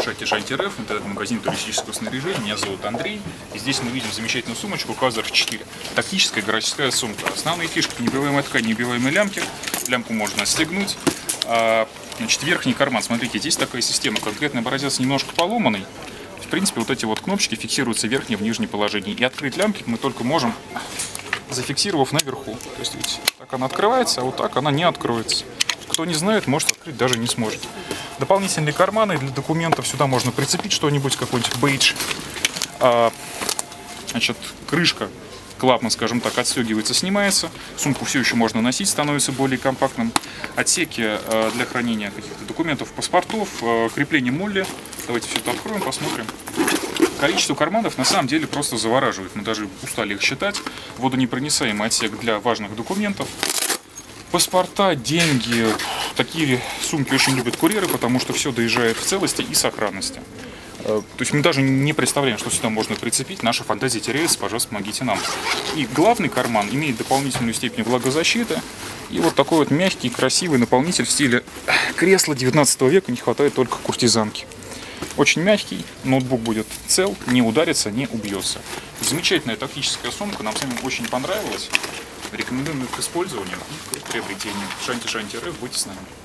Шанти-РФ, интернет-магазин туристического снаряжения. Меня зовут Андрей. И здесь мы видим замечательную сумочку Хазар 4. Тактическая городская сумка. Основные фишки: неубиваемая ткань, неубиваемые лямки. Лямку можно отстегнуть. Значит, верхний карман. Смотрите, здесь такая система. Конкретный образец немножко поломанный. В принципе, вот эти вот кнопочки фиксируются в верхнем и в нижнем положении. И открыть лямки мы только можем, зафиксировав наверху. То есть, видите, так она открывается, а вот так она не откроется. Кто не знает, может открыть даже не сможет. Дополнительные карманы для документов. Сюда можно прицепить что-нибудь, какой-нибудь бейдж. Значит, крышка, клапан, скажем так, отстегивается, снимается. Сумку все еще можно носить, становится более компактным. Отсеки для хранения каких-то документов, паспортов, крепление молли. Давайте все это откроем, посмотрим. Количество карманов на самом деле просто завораживает. Мы даже устали их считать. Водонепроницаемый отсек для важных документов. Паспорта, деньги. Такие сумки очень любят курьеры, потому что все доезжает в целости и сохранности. То есть мы даже не представляем, что сюда можно прицепить. Наша фантазия теряется, пожалуйста, помогите нам. И главный карман имеет дополнительную степень влагозащиты. И вот такой вот мягкий, красивый наполнитель в стиле кресла 19 века. Не хватает только куртизанки. Очень мягкий, ноутбук будет цел, не ударится, не убьется. Замечательная тактическая сумка, нам самим очень понравилась. Рекомендуем ее к использованию и к приобретению. Шанти-РФ, будьте с нами.